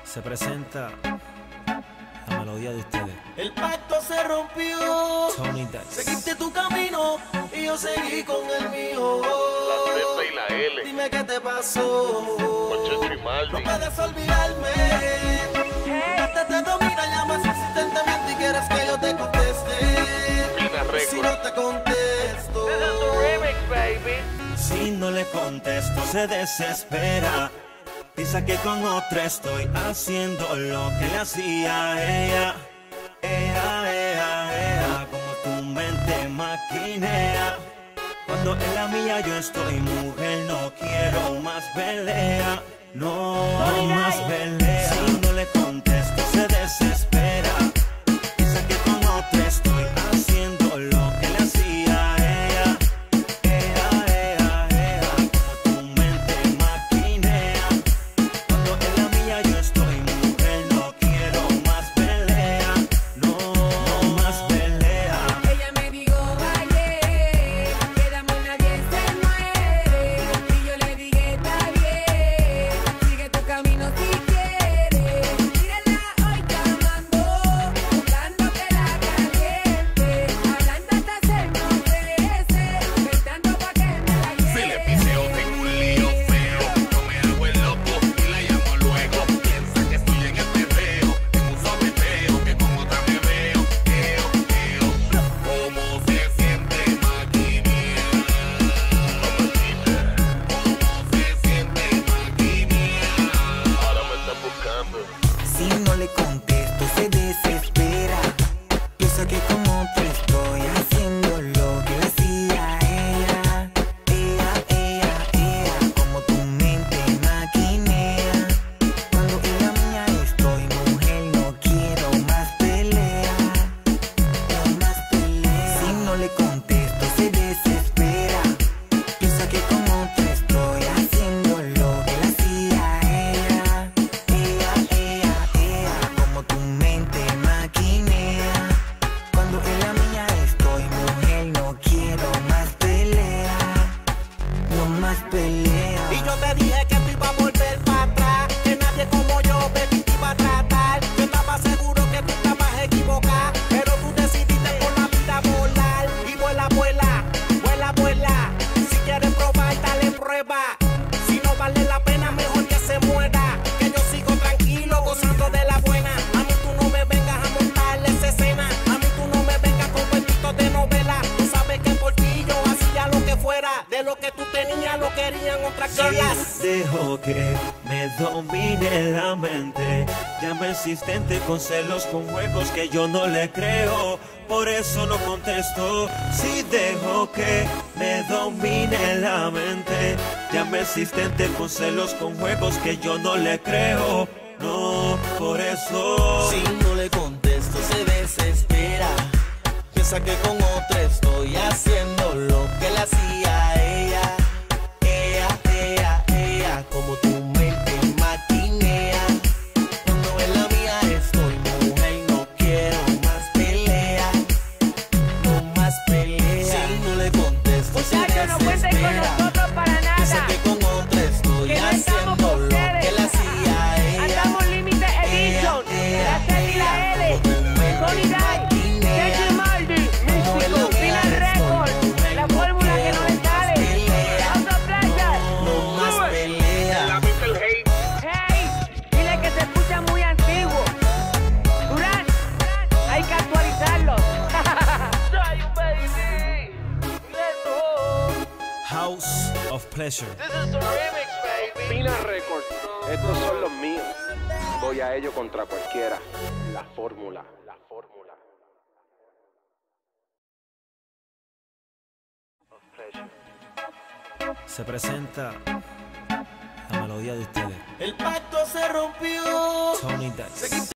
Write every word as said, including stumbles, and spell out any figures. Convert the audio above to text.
Se presenta la melodía de ustedes. El pacto se rompió. Tony Dice. Seguiste tu camino y yo seguí con el mío. La Z y la L. Dime qué te pasó. Con Grimaldi. No puedes olvidarme. Hey. Te domina, llamas insistentemente y quieres que yo te conteste. Si no te contesto. This is the remix, baby. Si no le contesto se desespera. Piensa que con otra estoy haciendo lo que le hacía a ella. Ella, ella, ella, como tu mente maquinea. Cuando en la mía yo estoy, mujer, no quiero más pelea. No, más pelea. Si no le contesto se desespera. Piensa que con otra estoy haciendo lo que le hacía a ella. Ella, ella, ella, como tu mente maquinea. Cuando en la mía yo estoy, mujer, no quiero más pelea. No, no más pelea. Ella me dijo ayer que de amor nadie se muere. Y yo le dije está bien, sigue tu camino si quieres. Mírala hoy llamando, buscando que la caliente. Hablando hasta se enloquece, gritando pa' que me la lleve. Si le piseo tengo un lío feo, no me hago el loco y la llamo luego. Piensa que estoy en el perreo, en un sobeteo, que con otra me veo. Eo, eo, cómo se siente maquinea. Cómo se siente maquinea. Ahora me estás buscando. Si no le contesto se desespera. Piensa que con otro estoy haciendo lo que le hacía a ella. Ella, ella, ella, como tu mente maquinea. Cuando en la mía estoy, mujer, no quiero más pelea. No más pelea. Si no le contesto se desespera. Piensa que con otro estoy haciendo lo que le hacía a ella. Ella, ella, ella, como tu mente maquinea. Cuando en la mía estoy, mujer, no quiero más pelea. No más pelea. Y yo te dije que tú ibas a volver para atrás, que nadie como yo, baby, te iba a tratar. Yo estaba seguro que tú estabas equivocada, pero tú decidiste por la vida volar. Y vuela, vuela, vuela, vuela. Si quieres probar, dale prueba. Si no vale la pena, mejor que se muera. Que yo sigo tranquilo, gozando de la buena. A mí tú no me vengas a montarle esa escena. A mí tú no me vengas con cuentitos de novela. Tú sabes que por ti yo hacía lo que fuera. De lo que tú tenías lo querían otras girlas. Si dejo que me domine la mente, llama insistente con celos, con juegos que yo no le creo. Por eso no contesto. Si dejo que me domine la mente, llama insistente con celos, con juegos que yo no le creo. No, por eso. Si no le contesto se desespera. Piensa que con otra estoy haciendo lo que le hacía a ella. Ella, ella, ella, como tu mente maquinea. Cuando en la mía estoy, mujer, no quiero más pelea. No más pelea. Si no le contesto se Muchachos, no cuenten con desespera. nosotros para Piensa nada. que con otra estoy Que no estamos haciendo con lo que ustedes. le hacía a ella. Andamos Limited Edition, la Z y la L, Tony Dice, J Grimaldi, Místico, Final Record, la fórmula que no le sale. House of Pleasure. No más pelea. La mister Hate. Hey, dile que se escucha muy antiguo. Durán, hay que actualizarlo. House of Pleasure. This is the remix, baby. Pina Records, estos son los míos. Voy a ello contra cualquiera. La fórmula, la fórmula. Se presenta la melodía de ustedes. El pacto se rompió. Tony Dice.